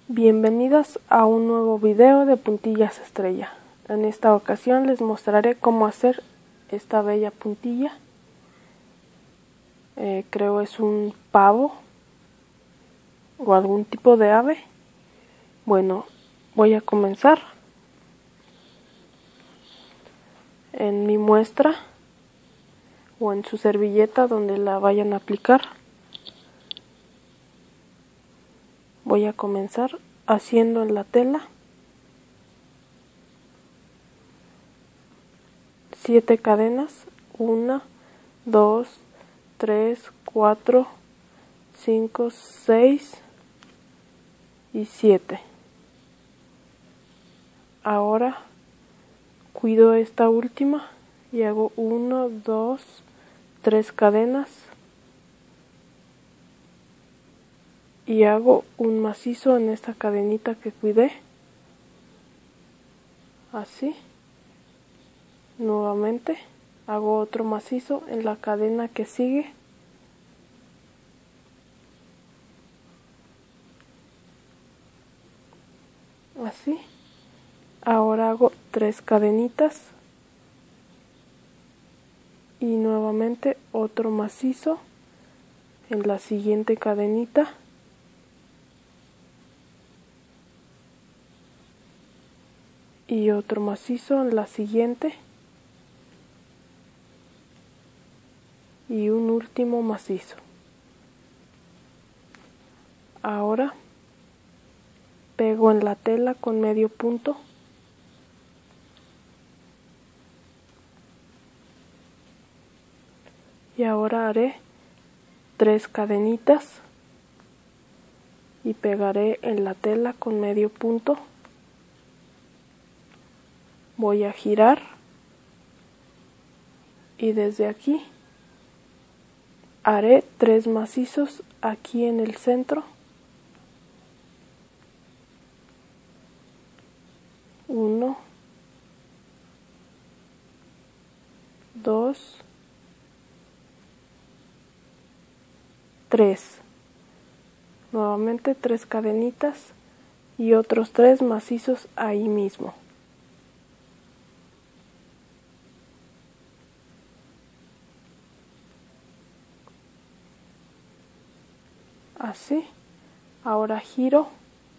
Bienvenidos a un nuevo video de puntillas estrella. En esta ocasión les mostraré cómo hacer esta bella puntilla. Creo es un pavo o algún tipo de ave. Bueno, voy a comenzar. En mi muestra o en su servilleta donde la vayan a aplicar, voy a comenzar haciendo en la tela 7 cadenas, 1, 2, 3, 4, 5, 6 y 7. Ahora cuido esta última y hago 1, 2, 3 cadenas y hago un macizo en esta cadenita que cuidé, así. Nuevamente hago otro macizo en la cadena que sigue, así. Ahora hago 3 cadenitas y nuevamente otro macizo en la siguiente cadenita y otro macizo en la siguiente y un último macizo. Ahora pego en la tela con medio punto y ahora haré 3 cadenitas y pegaré en la tela con medio punto. Voy a girar y desde aquí haré 3 macizos aquí en el centro. 1, 2, 3. Nuevamente 3 cadenitas y otros 3 macizos ahí mismo. Así. Ahora giro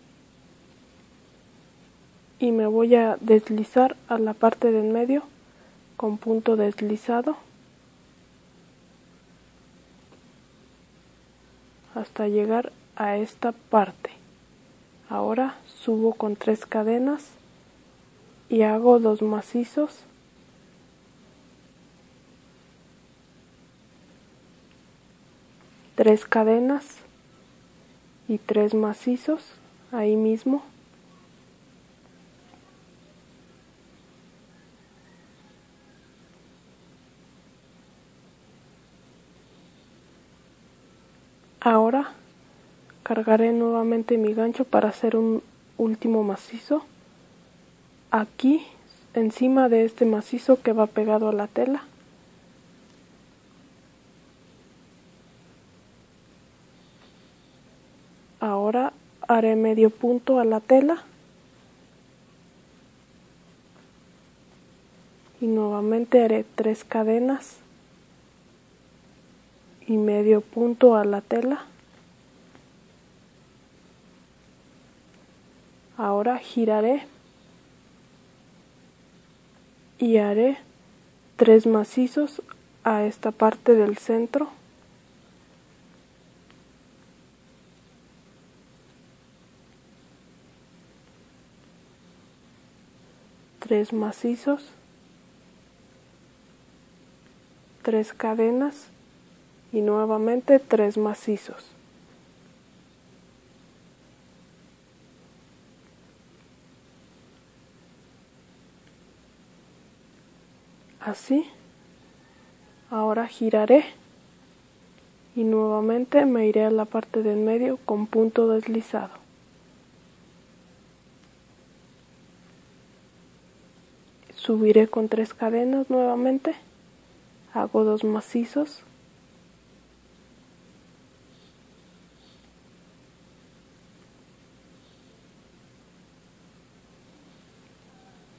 y me voy a deslizar a la parte del medio con punto deslizado hasta llegar a esta parte. Ahora subo con 3 cadenas y hago 2 macizos, tres cadenas y 3 macizos ahí mismo. Ahora cargaré nuevamente mi gancho para hacer un último macizo aquí encima de este macizo que va pegado a la tela. Ahora haré medio punto a la tela y nuevamente haré 3 cadenas y medio punto a la tela. Ahora giraré y haré 3 macizos a esta parte del centro. Tres macizos, 3 cadenas y nuevamente 3 macizos. Así. Ahora giraré y nuevamente me iré a la parte del medio con punto deslizado. Subiré con 3 cadenas nuevamente, hago 2 macizos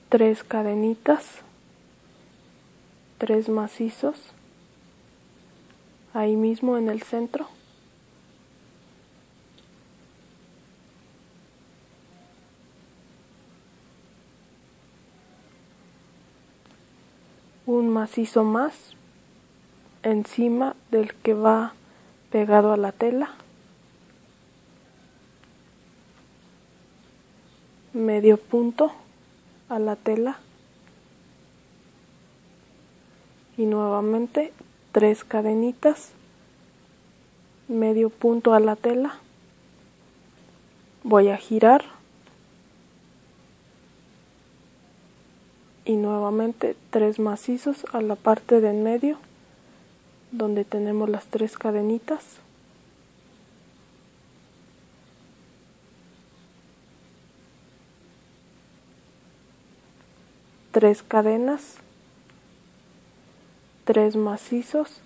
3 cadenitas, 3 macizos, ahí mismo en el centro. Un macizo más encima del que va pegado a la tela, medio punto a la tela y nuevamente 3 cadenitas, medio punto a la tela. Voy a girar y nuevamente 3 macizos a la parte de en medio donde tenemos las 3 cadenitas. Tres cadenas, 3 macizos,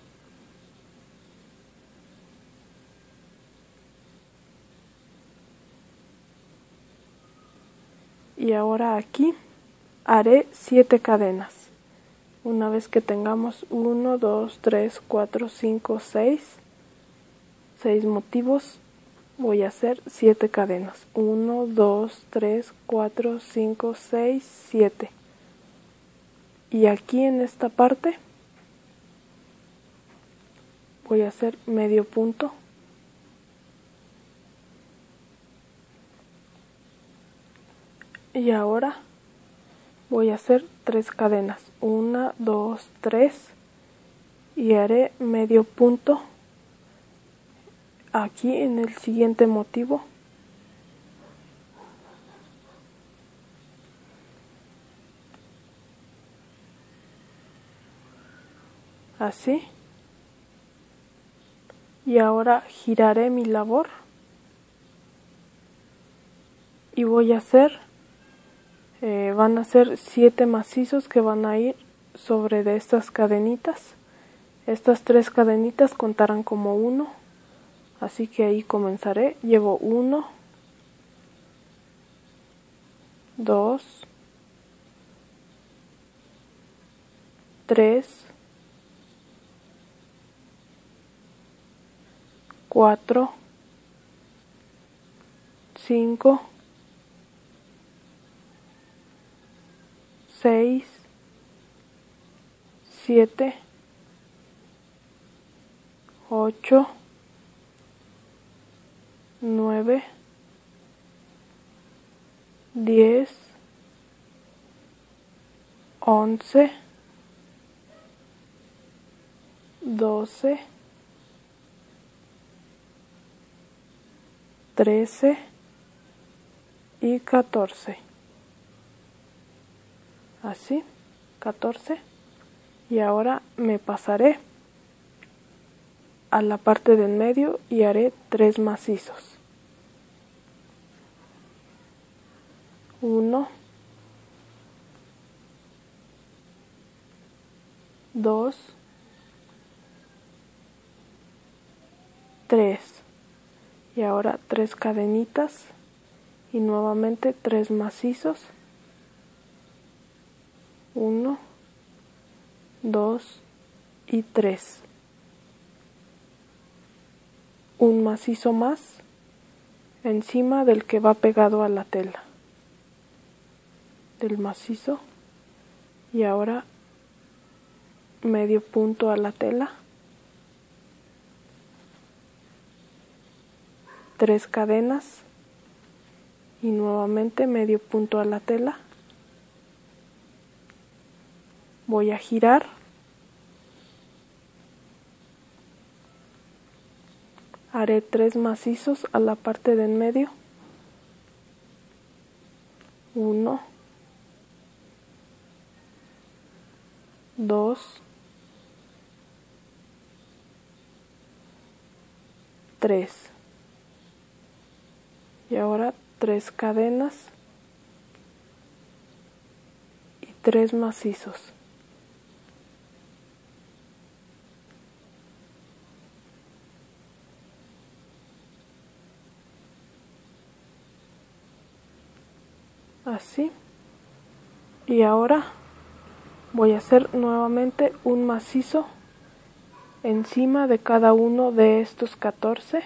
y ahora aquí haré 7 cadenas. Una vez que tengamos 1, 2, 3, 4, 5, 6 motivos, voy a hacer 7 cadenas. 1, 2, 3, 4, 5, 6, 7. Y aquí en esta parte voy a hacer medio punto. Y ahora voy a hacer 3 cadenas. 1, 2, 3. Y haré medio punto aquí en el siguiente motivo. Así. Y ahora giraré mi labor y voy a hacer, van a ser 7 macizos que van a ir sobre de estas cadenitas. Estas 3 cadenitas contarán como 1, así que ahí comenzaré. Llevo 1, 2, 3, 4, 5, 6, 7, 8, 9, 10, 11, 12, 13 y 14. Así, 14. Y ahora me pasaré a la parte del medio y haré 3 macizos. 1, 2, 3. Y ahora 3 cadenitas y nuevamente 3 macizos. 1, 2 y 3. Un macizo más encima del que va pegado a la tela del macizo, y ahora medio punto a la tela, 3 cadenas y nuevamente medio punto a la tela. Voy a girar haré 3 macizos a la parte de en medio. 1, 2, 3. Y ahora 3 cadenas y 3 macizos. Así. Y ahora voy a hacer nuevamente un macizo encima de cada uno de estos 14.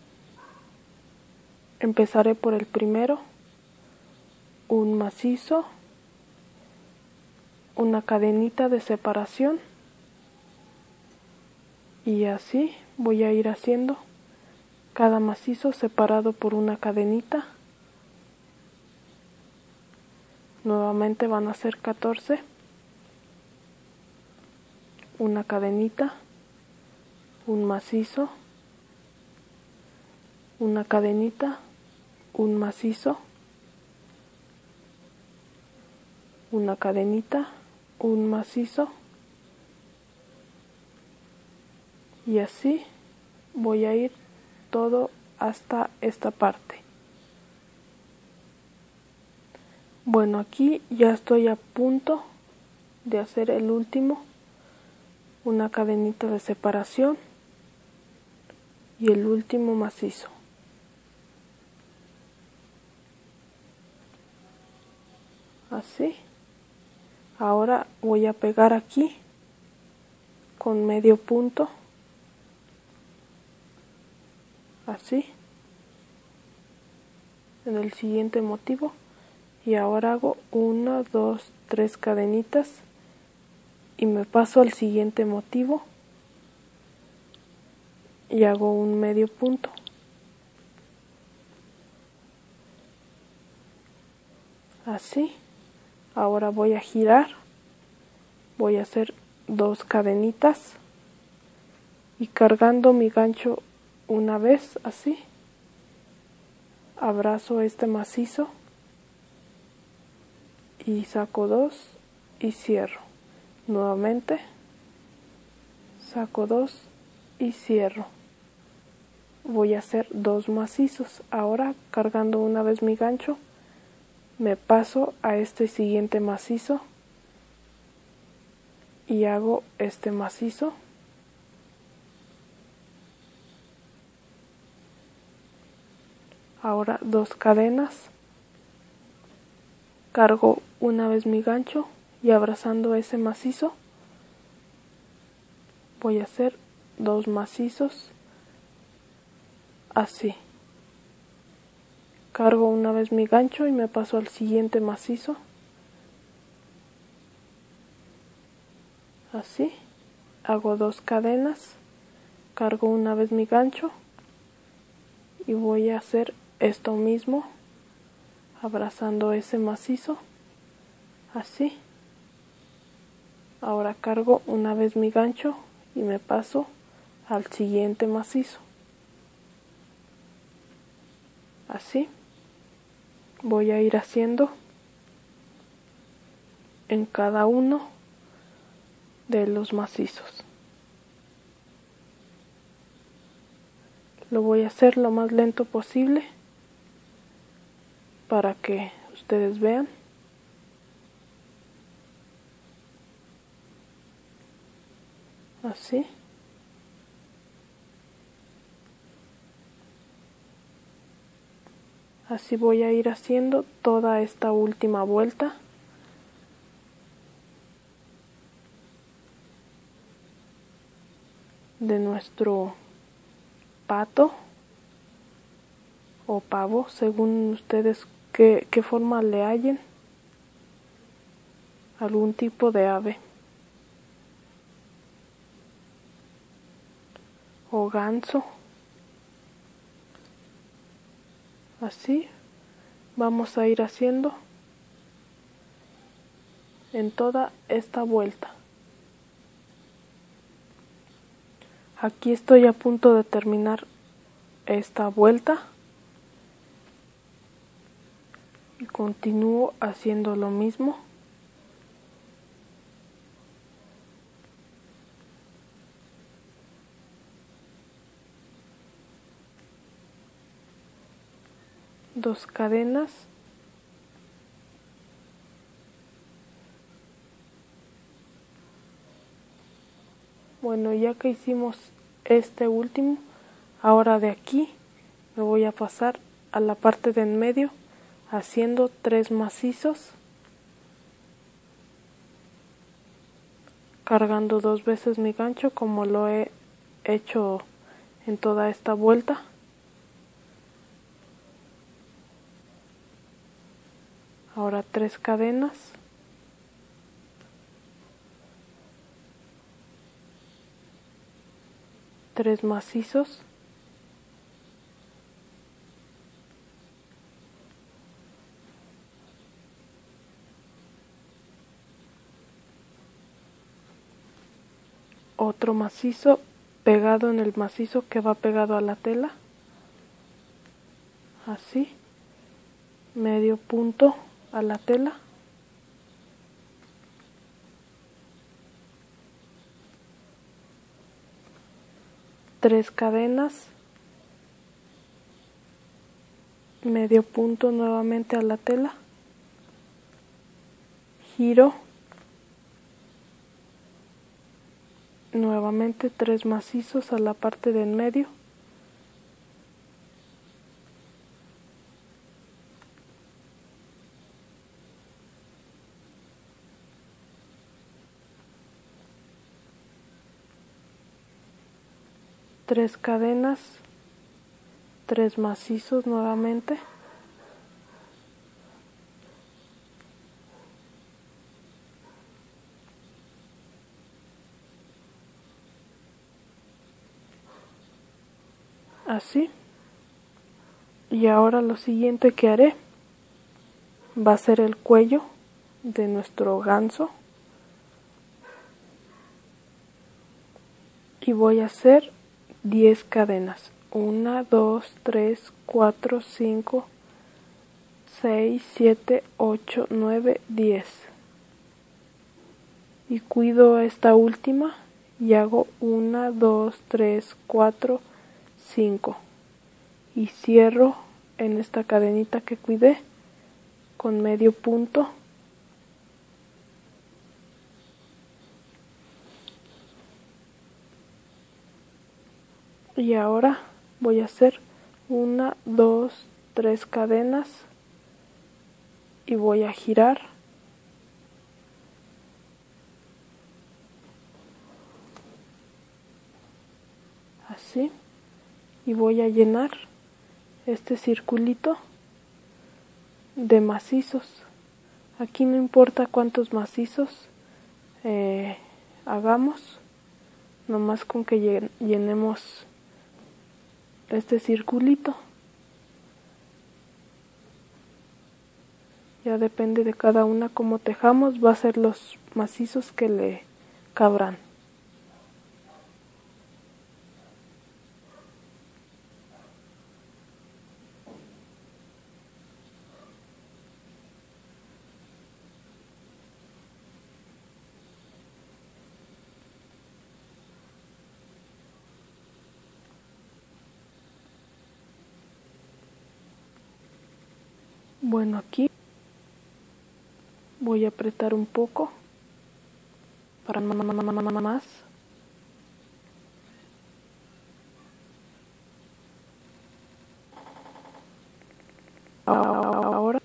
Empezaré por el primero, un macizo, una cadenita de separación, y así voy a ir haciendo cada macizo separado por una cadenita. Nuevamente van a ser 14, una cadenita, un macizo, una cadenita, un macizo, una cadenita, un macizo, y así voy a ir todo hasta esta parte. Bueno, aquí ya estoy a punto de hacer el último, una cadenita de separación y el último macizo. Así. Ahora voy a pegar aquí con medio punto, así, en el siguiente motivo, y ahora hago 1, 2, 3 cadenitas y me paso al siguiente motivo y hago un medio punto. Así. Ahora voy a girar, voy a hacer 2 cadenitas y cargando mi gancho una vez, así, abrazo este macizo y saco 2 y cierro. Nuevamente saco 2 y cierro. Voy a hacer 2 macizos. Ahora, cargando una vez mi gancho, me paso a este siguiente macizo y hago este macizo. Ahora 2 cadenas, cargo una vez mi gancho y abrazando ese macizo voy a hacer 2 macizos, así. Cargo una vez mi gancho y me paso al siguiente macizo, así. Hago 2 cadenas, cargo una vez mi gancho y voy a hacer esto mismo, abrazando ese macizo, así. Ahora cargo una vez mi gancho y me paso al siguiente macizo, así. Voy a ir haciendo en cada uno de los macizos. Lo voy a hacer lo más lento posible para que ustedes vean. Así. Así voy a ir haciendo toda esta última vuelta. De nuestro pato o pavo, según ustedes qué forma le hallen, algún tipo de ave o ganso. Así vamos a ir haciendo en toda esta vuelta. Aquí estoy a punto de terminar esta vuelta y continúo haciendo lo mismo. Dos cadenas, bueno, ya que hicimos este último, ahora de aquí me voy a pasar a la parte de en medio haciendo 3 macizos, cargando 2 veces mi gancho como lo he hecho en toda esta vuelta. Ahora 3 cadenas. Tres macizos. Otro macizo pegado en el macizo que va pegado a la tela, así, medio punto a la tela, tres cadenas, medio punto nuevamente a la tela, giro, nuevamente 3 macizos a la parte del medio, tres cadenas, 3 macizos nuevamente, así. Y ahora lo siguiente que haré va a ser el cuello de nuestro ganso, y voy a hacer 10 cadenas, 1, 2, 3, 4, 5, 6, 7, 8, 9, 10, y cuido esta última y hago 1, 2, 3, 4, 5, y cierro en esta cadenita que cuidé con medio punto, y ahora voy a hacer 1, 2, 3 cadenas y voy a girar así, y voy a llenar este circulito de macizos. Aquí no importa cuántos macizos hagamos, nomás con que llenemos este circulito. Ya depende de cada una como tejamos, va a ser los macizos que le cabrán. Bueno, aquí voy a apretar un poco para más. Ahora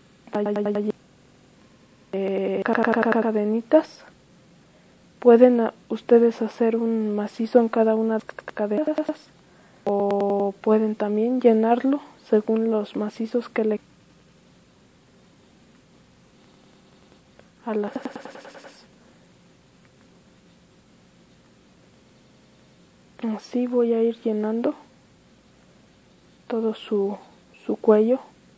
cadenitas. Pueden ustedes hacer un macizo en cada una de las cadenas, o pueden también llenarlo según los macizos que le a las. Así voy a ir llenando todo su cuello.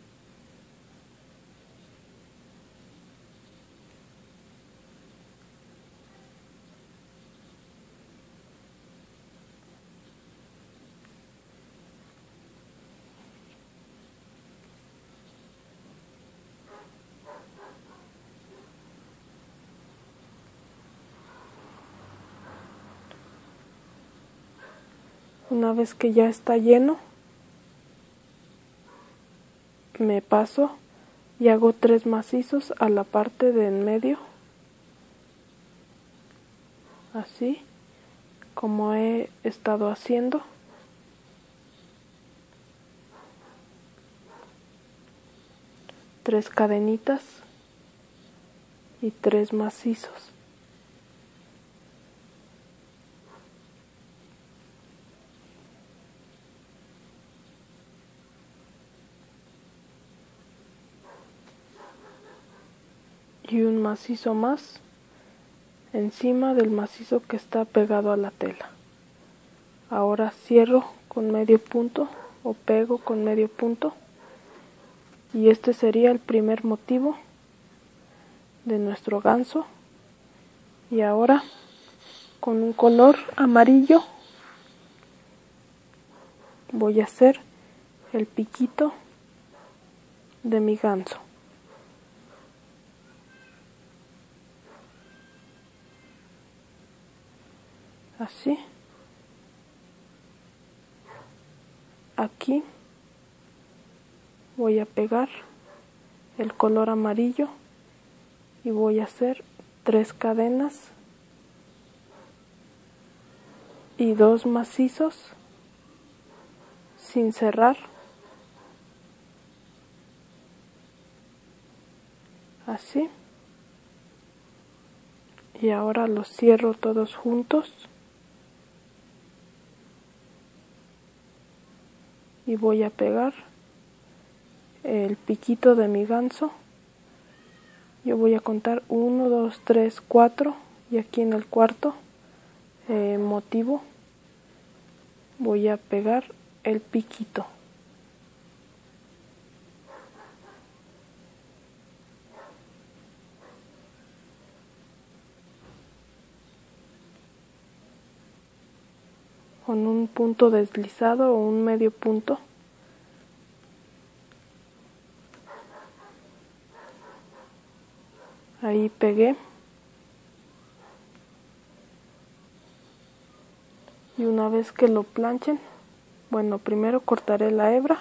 Una vez que ya está lleno, me paso y hago 3 macizos a la parte de en medio, así como he estado haciendo. Tres cadenitas y 3 macizos. y un macizo más encima del macizo que está pegado a la tela. Ahora cierro con medio punto o pego con medio punto, y este sería el primer motivo de nuestro ganso. Y ahora con un color amarillo voy a hacer el piquito de mi ganso. Así. Aquí voy a pegar el color amarillo y voy a hacer 3 cadenas y 2 macizos sin cerrar, así, y ahora los cierro todos juntos y voy a pegar el piquito de mi ganso. Yo voy a contar 1, 2, 3, 4, y aquí en el cuarto motivo voy a pegar el piquito. Con un punto deslizado o un medio punto. Ahí pegué. Y una vez que lo planchen, bueno, primero cortaré la hebra.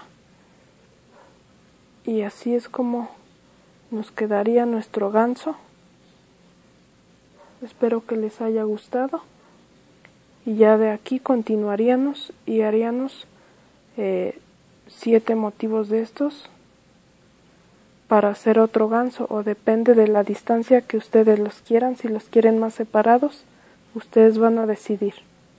Y así es como nos quedaría nuestro ganso. Espero que les haya gustado. Y ya de aquí continuaríamos y haríamos 7 motivos de estos para hacer otro ganso, o depende de la distancia que ustedes los quieran. Si los quieren más separados, ustedes van a decidir.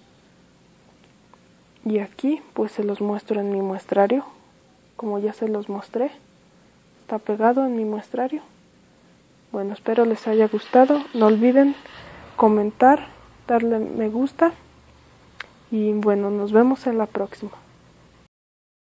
Y aquí pues se los muestro en mi muestrario, como ya se los mostré, está pegado en mi muestrario. Bueno, espero les haya gustado. No olviden comentar, darle me gusta, y bueno, nos vemos en la próxima.